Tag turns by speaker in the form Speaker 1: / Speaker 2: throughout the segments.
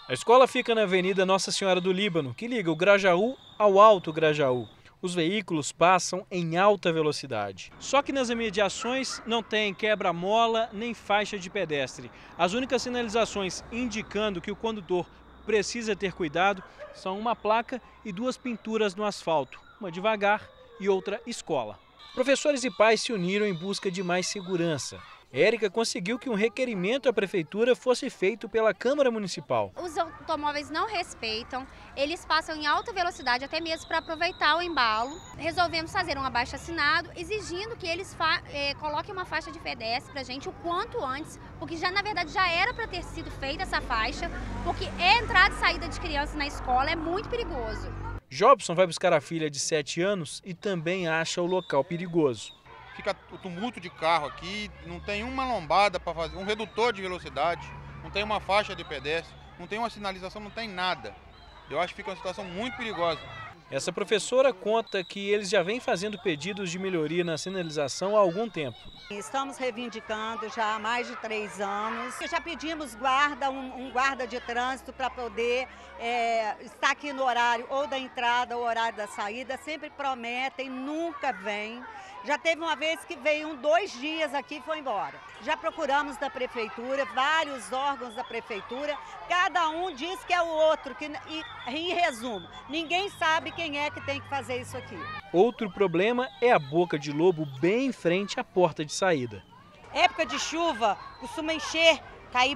Speaker 1: A escola fica na Avenida Nossa Senhora do Líbano, que liga o Grajaú ao Alto Grajaú. Os veículos passam em alta velocidade. Só que nas imediações não tem quebra-mola nem faixa de pedestre. As únicas sinalizações indicando que o condutor precisa ter cuidado são uma placa e duas pinturas no asfalto, uma devagar e outra escola. Professores e pais se uniram em busca de mais segurança. Érica conseguiu que um requerimento à prefeitura fosse feito pela Câmara Municipal.
Speaker 2: Os automóveis não respeitam, eles passam em alta velocidade até mesmo para aproveitar o embalo. Resolvemos fazer um abaixo-assinado exigindo que eles coloquem uma faixa de pedestre para a gente o quanto antes, porque na verdade já era para ter sido feita essa faixa, porque a entrada e saída de crianças na escola é muito perigoso.
Speaker 1: Jobson vai buscar a filha de 7 anos e também acha o local perigoso.
Speaker 3: Fica o tumulto de carro aqui, não tem uma lombada para fazer, um redutor de velocidade, não tem uma faixa de pedestre, não tem uma sinalização, não tem nada. Eu acho que fica uma situação muito perigosa.
Speaker 1: Essa professora conta que eles já vêm fazendo pedidos de melhoria na sinalização há algum tempo.
Speaker 4: Estamos reivindicando já há mais de 3 anos. Já pedimos guarda, um guarda de trânsito para poder estar aqui no horário ou da entrada ou horário da saída. Sempre prometem, nunca vêm. Já teve uma vez que veio 2 dias aqui e foi embora. Já procuramos da prefeitura, vários órgãos da prefeitura, cada um diz que é o outro, e em resumo, ninguém sabe quem é que tem que fazer isso aqui.
Speaker 1: Outro problema é a boca de lobo bem em frente à porta de saída.
Speaker 5: Época de chuva, costuma encher, cair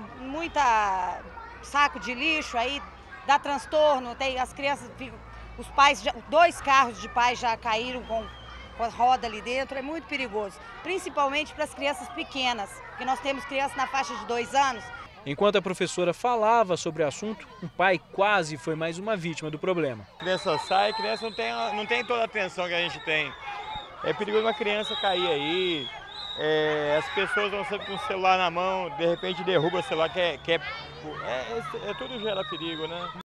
Speaker 5: muita saco de lixo, aí dá transtorno, tem as crianças, os pais, 2 carros de pais já caíram com a roda ali dentro, é muito perigoso, principalmente para as crianças pequenas, porque nós temos crianças na faixa de 2 anos.
Speaker 1: Enquanto a professora falava sobre o assunto, um pai quase foi mais uma vítima do problema.
Speaker 6: A criança sai, a criança não tem toda a atenção que a gente tem. É perigoso uma criança cair aí, as pessoas vão sempre com o celular na mão, de repente derruba o celular, tudo gera perigo, né?